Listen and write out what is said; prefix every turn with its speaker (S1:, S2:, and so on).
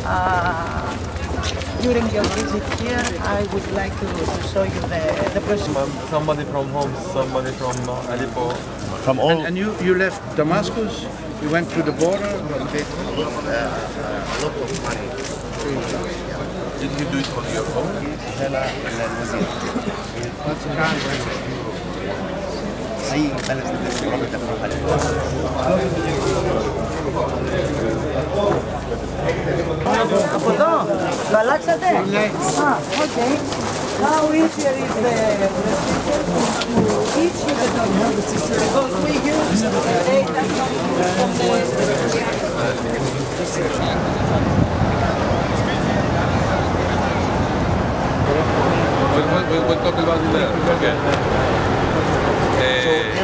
S1: During your visit here, I would like to show you the process.
S2: Somebody from Homs, somebody from Aleppo.
S3: From all.
S4: And you left Damascus, you went to the border?
S3: A lot of money.
S2: Did you do it on your own?
S1: Από εδώ, το αλλάξατε?
S4: Ναι.
S1: Okay. How easier is the procedure to teach you the documents? Because we use data from
S2: We'll talk about it later. Okay.